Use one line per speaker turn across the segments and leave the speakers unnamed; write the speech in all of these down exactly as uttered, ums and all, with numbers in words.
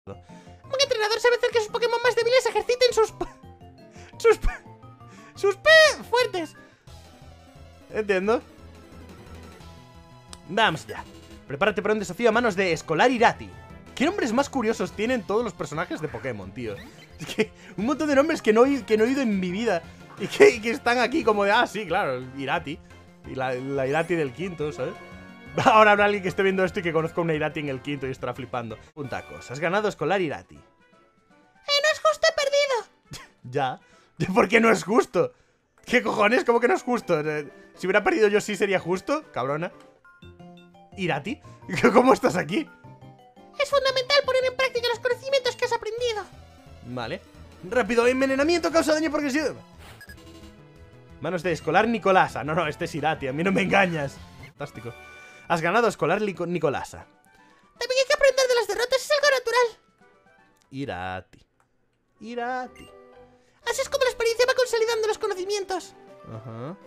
Un entrenador sabe hacer que sus Pokémon más débiles ejerciten sus... sus... sus P fuertes. Entiendo. Vamos ya. Prepárate para un desafío a manos de Escolar Irati. ¿Qué nombres más curiosos tienen todos los personajes de Pokémon, tío? Es que un montón de nombres que no, que no he oído en mi vida. Y que, que están aquí como de, ah, sí, claro, Irati. Y la, la Irati del quinto, ¿sabes? Ahora habrá alguien que esté viendo esto y que conozca una Irati en el quinto y estará flipando. Puntacos, has ganado Escolar Irati. Eh, no es justo, he perdido. Ya. ¿Por qué no es justo? ¿Qué cojones? ¿Cómo que no es justo? Si hubiera perdido yo sí sería justo, cabrona. Irati, ¿cómo estás aquí? Es fundamental poner en práctica los conocimientos que has aprendido. Vale. Rápido, envenenamiento causa daño progresivo. Manos de Escolar Nicolasa. No, no, este es Irati, a mí no me engañas. Fantástico. Has ganado Escolar Nicolasa. También hay que aprender de las derrotas, es algo natural. Irati. Irati. Así es como la experiencia va consolidando los conocimientos. Ajá.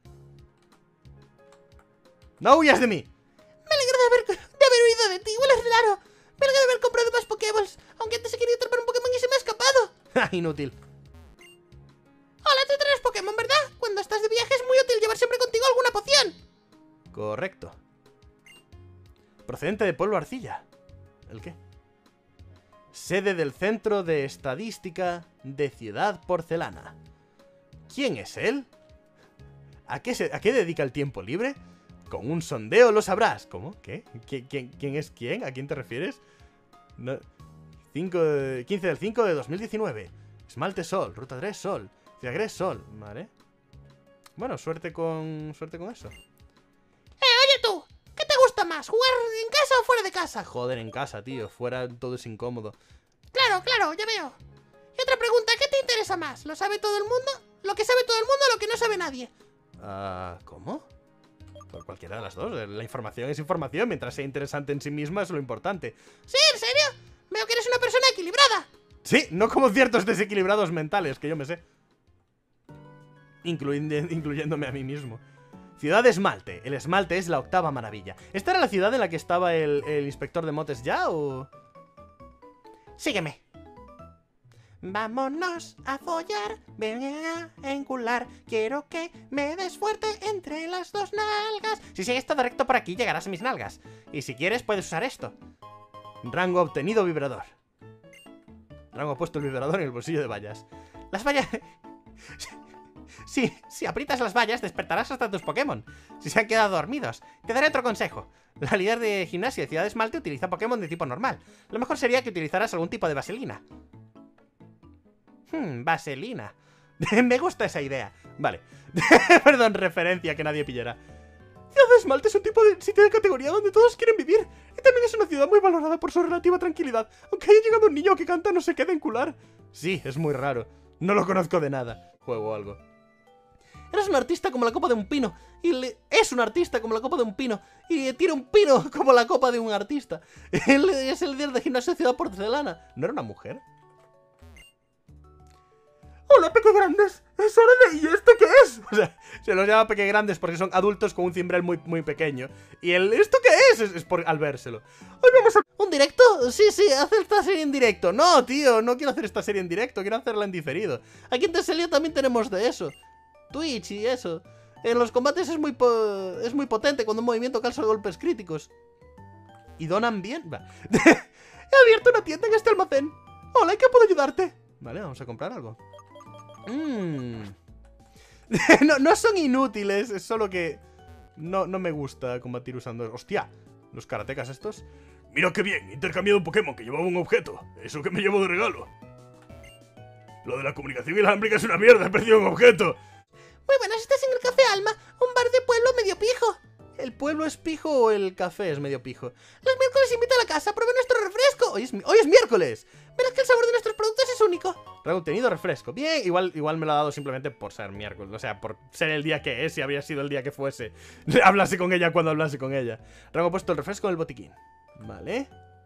No huyas de mí. Me alegro de haber, de haber huido de ti, hueles raro. Me alegro de haber comprado más Pokéballs, aunque antes he querido atrapar un Pokémon y se me ha escapado. Ja, inútil. Hola, te traes Pokémon, ¿verdad? Cuando estás de viaje es muy útil llevar siempre contigo alguna poción. Correcto. Procedente de Pueblo Arcilla. ¿El qué? Sede del Centro de Estadística de Ciudad Porcelana. ¿Quién es él? ¿A qué, se, ¿A qué dedica el tiempo libre? Con un sondeo lo sabrás. ¿Cómo? ¿Qué? ¿Quién, quién, quién es quién? ¿A quién te refieres? No. cinco, quince del cinco de dos mil diecinueve. Esmalte Sol. Ruta tres Sol. Ciagres Sol. Vale. Bueno, suerte con... Suerte con eso. ¡Eh, oye tú! ¿Qué te gusta más? ¿Jugar en casa o fuera de casa? Joder, en casa, tío. Fuera todo es incómodo. Claro, claro, ya veo. Y otra pregunta, ¿qué te interesa más? ¿Lo sabe todo el mundo? ¿Lo que sabe todo el mundo o lo que no sabe nadie? Ah, uh, ¿cómo? Por cualquiera de las dos. La información es información, mientras sea interesante en sí misma es lo importante. ¿Sí? ¿En serio? Veo que eres una persona equilibrada. Sí, no como ciertos desequilibrados mentales, que yo me sé. Incluyendo, incluyéndome a mí mismo. Ciudad de Esmalte. El esmalte es la octava maravilla. ¿Esta era la ciudad en la que estaba el, el inspector de motes ya o...? Sígueme. Vámonos a follar, ven a encular. Quiero que me des fuerte entre las dos nalgas. Si sigues todo recto por aquí llegarás a mis nalgas. Y si quieres puedes usar esto. Rango obtenido vibrador. Rango puesto el vibrador en el bolsillo de vallas. Las vallas... Si, si aprietas las vallas despertarás hasta tus Pokémon. Si se han quedado dormidos. Te daré otro consejo. La líder de gimnasia de Ciudad de Esmalte utiliza Pokémon de tipo normal. Lo mejor sería que utilizaras algún tipo de vaselina. Hmm, vaselina. Me gusta esa idea. Vale. Perdón, referencia que nadie pillará. Ciudad de Esmalte es un tipo de sitio de categoría donde todos quieren vivir. Y también es una ciudad muy valorada por su relativa tranquilidad. Aunque haya llegado un niño que canta no se queda en cular. Sí, es muy raro. No lo conozco de nada. Juego algo. Eres un artista como la copa de un pino. Y le... es un artista como la copa de un pino. Y tiene un pino como la copa de un artista. Él es el líder de gimnasio de Ciudad Porcelana. ¿No era una mujer? ¡Hola, Peque Grandes! ¡Es hora de... ¿Y esto qué es? O sea, se los llama Peque Grandes porque son adultos con un cimbrel muy, muy pequeño. ¿Y el esto qué es? Es, es por al vérselo. Hoy vamos a... ¿Un directo? Sí, sí, haz esta serie en directo. No, tío, no quiero hacer esta serie en directo. Quiero hacerla en diferido. Aquí en Teselia también tenemos de eso. Twitch y eso. En los combates es muy po es muy potente cuando un movimiento calza golpes críticos. ¿Y donan bien? Va. He abierto una tienda en este almacén. Hola, ¿en qué puedo ayudarte? Vale, vamos a comprar algo. Mmm. no, no son inútiles, es solo que no, no me gusta combatir usando... ¡Hostia! Los karatecas estos. Mira qué bien, he intercambiado un Pokémon que llevaba un objeto. Eso que me llevo de regalo. Lo de la comunicación inalámbrica es una mierda, he perdido un objeto. Muy buenas, estás en el Café Alma, un bar de pueblo medio pijo. ¿El pueblo es pijo o el café es medio pijo? Los miércoles invita a la casa, pruebe nuestro refresco. Hoy es, hoy es miércoles. Verás que el sabor de nuestros productos es único. Rango obtenido refresco. Bien, igual, igual me lo ha dado simplemente por ser miércoles. O sea, por ser el día que es, si habría sido el día que fuese. Hablase con ella cuando hablase con ella. Rango puesto el refresco en el botiquín. Vale.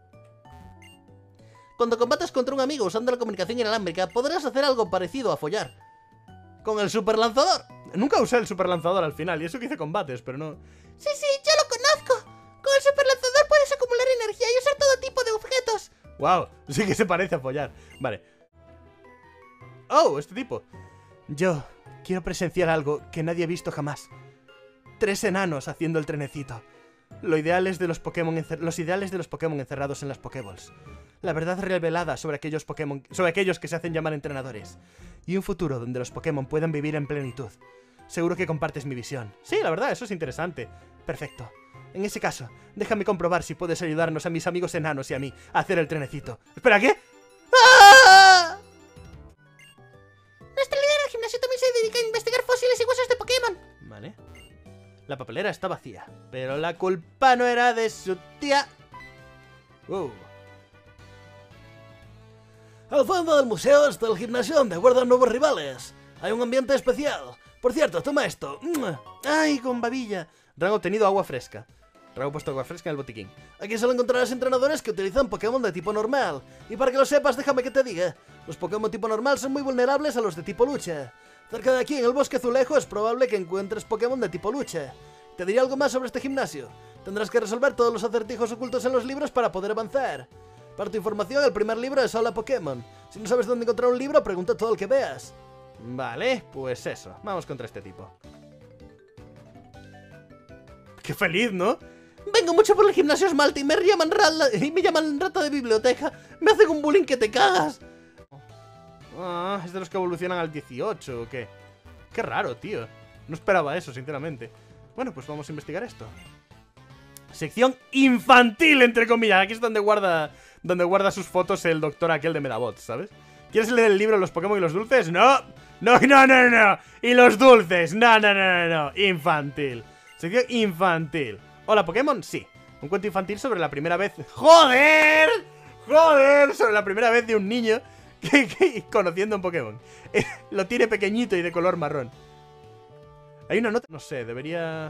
Cuando combatas contra un amigo usando la comunicación inalámbrica, podrás hacer algo parecido a follar. Con el super lanzador. Nunca usé el super lanzador al final, y eso que hice combates, pero no... Sí, sí, yo lo conozco. Con el super lanzador puedes acumular energía y usar todo tipo de objetos. Wow, sí que se parece a follar. Vale. Oh, este tipo. Yo quiero presenciar algo que nadie ha visto jamás. Tres enanos haciendo el trenecito. Lo ideal es de los Pokémon los ideales de los Pokémon encerrados en las Pokéballs. La verdad revelada sobre aquellos Pokémon sobre aquellos que se hacen llamar entrenadores. Y un futuro donde los Pokémon puedan vivir en plenitud. Seguro que compartes mi visión. Sí, la verdad, eso es interesante. Perfecto. En ese caso, déjame comprobar si puedes ayudarnos a mis amigos enanos y a mí a hacer el trenecito. ¿Espera, qué? ¡Ah!
Nuestra líder del gimnasio también se dedica a investigar fósiles y huesos de Pokémon.
Vale. La papelera está vacía, pero la culpa no era de su tía. Uh.
Al fondo del museo está el gimnasio donde guardan nuevos rivales. Hay un ambiente especial. Por cierto, toma esto.
¡Ay, con babilla! Rango obtenido agua fresca. Rango puesto agua fresca en el botiquín.
Aquí solo encontrarás entrenadores que utilizan Pokémon de tipo normal. Y para que lo sepas, déjame que te diga. Los Pokémon tipo normal son muy vulnerables a los de tipo lucha. Cerca de aquí, en el bosque azulejo, es probable que encuentres Pokémon de tipo lucha. Te diré algo más sobre este gimnasio. Tendrás que resolver todos los acertijos ocultos en los libros para poder avanzar. Para tu información, el primer libro es Hola Pokémon. Si no sabes dónde encontrar un libro, pregunta todo el que veas.
Vale, pues eso. Vamos contra este tipo. ¡Qué feliz!, ¿no?
Vengo mucho por el gimnasio esmalte y me llaman rata, y me llaman rata de biblioteca. Me hacen un bullying que te cagas.
Ah, ¿es de los que evolucionan al dieciocho o qué? Qué raro, tío. No esperaba eso, sinceramente. Bueno, pues vamos a investigar esto. Sección infantil, entre comillas. Aquí es donde guarda donde guarda sus fotos el doctor aquel de Medabots, ¿sabes? ¿Quieres leer el libro Los Pokémon y los dulces? No. No, no, no, no. Y los dulces. No, no, no, no, no. Infantil. Sección infantil. Hola, Pokémon. Sí. Un cuento infantil sobre la primera vez. ¡Joder! ¡Joder! Sobre la primera vez de un niño que, que, conociendo un Pokémon. Eh, lo tiene pequeñito y de color marrón. Hay una nota. No sé, debería.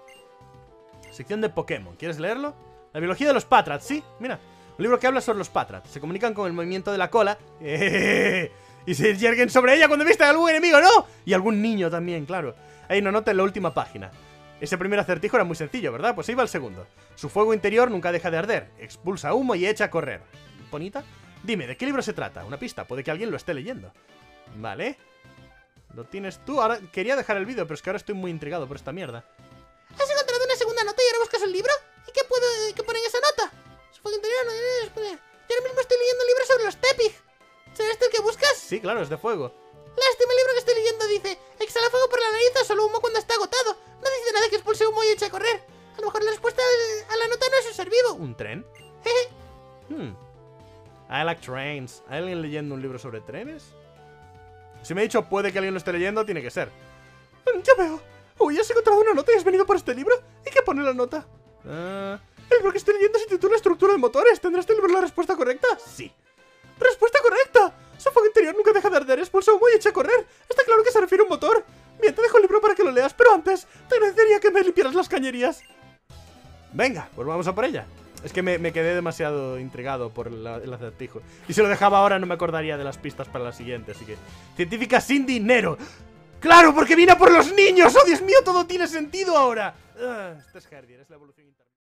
Sección de Pokémon. ¿Quieres leerlo? La biología de los Patrats, sí. Mira. Un libro que habla sobre los Patrats. Se comunican con el movimiento de la cola. ¡Eh! Y se yerguen sobre ella cuando vista a algún enemigo, ¿no? Y algún niño también, claro. Hay una nota en la última página. Ese primer acertijo era muy sencillo, ¿verdad? Pues ahí va el segundo. Su fuego interior nunca deja de arder. Expulsa humo y echa a correr. ¿Bonita? Dime, ¿de qué libro se trata? Una pista, puede que alguien lo esté leyendo. Vale. Lo tienes tú. Ahora quería dejar el vídeo, pero es que ahora estoy muy intrigado por esta mierda.
¿Has encontrado una segunda nota y ahora buscas el libro? ¿Y qué puedo qué pone en esa nota? Su fuego interior no es... Yo ahora mismo estoy leyendo un libro sobre los Tepig. ¿Será este el que buscas?
Sí, claro, es de fuego.
Lástima, el libro que estoy leyendo dice: exhala fuego por la nariz o solo humo cuando está agotado. No dice nada que expulse humo y eche a correr. A lo mejor la respuesta a la nota no es un ser vivo.
¿Un tren?
Jeje.
Hmm. I like trains. ¿Hay alguien leyendo un libro sobre trenes? Si me ha dicho puede que alguien lo esté leyendo, tiene que ser.
Ya veo. Uy, has encontrado una nota y has venido por este libro. ¿Y qué pone la nota?
Uh...
El libro que estoy leyendo se titula Estructura de motores. ¿Tendrás este libro la respuesta correcta?
Sí.
¡Respuesta correcta! Su fuego interior nunca deja de arder, expulsa humo y echa a correr. Está claro que se refiere a un motor. Bien, te dejo el libro para que lo leas, pero antes te agradecería que me limpiaras las cañerías.
Venga, pues vamos a por ella. Es que me, me quedé demasiado intrigado por la, el acertijo. Y si lo dejaba ahora no me acordaría de las pistas para la siguiente, así que... Científica sin dinero. ¡Claro, porque viene a por los niños! ¡Oh, Dios mío, todo tiene sentido ahora! Uh, este es Herdier, es la evolución interna.